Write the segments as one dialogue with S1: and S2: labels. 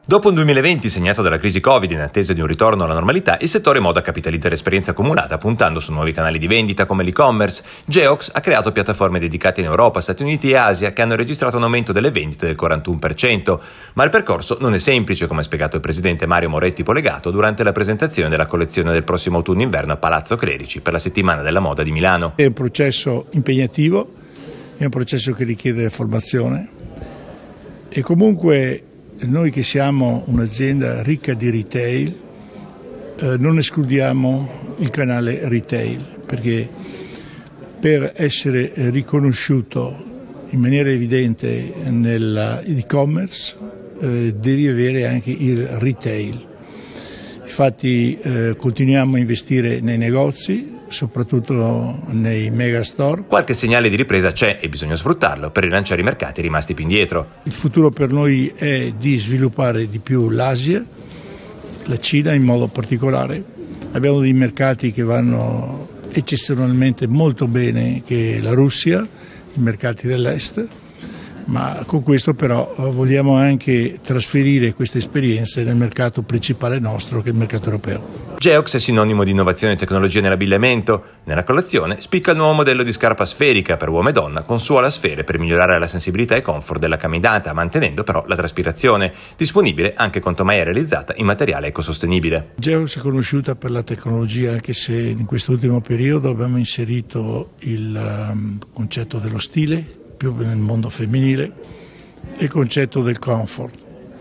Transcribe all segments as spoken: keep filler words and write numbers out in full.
S1: Dopo un duemilaventi segnato dalla crisi Covid in attesa di un ritorno alla normalità, il settore moda capitalizza l'esperienza accumulata puntando su nuovi canali di vendita come l'e-commerce. Geox ha creato piattaforme dedicate in Europa, Stati Uniti e Asia che hanno registrato un aumento delle vendite del quarantuno per cento. Ma il percorso non è semplice, come ha spiegato il presidente Mario Moretti Polegato durante la presentazione della collezione del prossimo autunno-inverno a Palazzo Clerici per la settimana della moda di Milano.
S2: È un processo impegnativo, è un processo che richiede formazione e comunque noi che siamo un'azienda ricca di retail eh, non escludiamo il canale retail, perché per essere riconosciuto in maniera evidente nell'e-commerce eh, devi avere anche il retail. Infatti eh, continuiamo a investire nei negozi, soprattutto nei megastore.
S1: Qualche segnale di ripresa c'è e bisogna sfruttarlo per rilanciare i mercati rimasti più indietro.
S2: Il futuro per noi è di sviluppare di più l'Asia, la Cina in modo particolare. Abbiamo dei mercati che vanno eccezionalmente molto bene, che la Russia, i mercati dell'Est, ma con questo però vogliamo anche trasferire queste esperienze nel mercato principale nostro, che è il mercato europeo.
S1: Geox è sinonimo di innovazione e tecnologia nell'abbigliamento. Nella collezione spicca il nuovo modello di scarpa sferica per uomo e donna con suola a sfere per migliorare la sensibilità e comfort della camminata, mantenendo però la traspirazione, disponibile anche con tomaia realizzata in materiale ecosostenibile.
S2: Geox è conosciuta per la tecnologia, anche se in quest'ultimo periodo abbiamo inserito il um, concetto dello stile, più nel mondo femminile, e il concetto del comfort.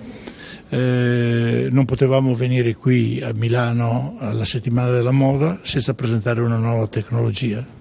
S2: Eh, non potevamo venire qui a Milano alla settimana della moda senza presentare una nuova tecnologia.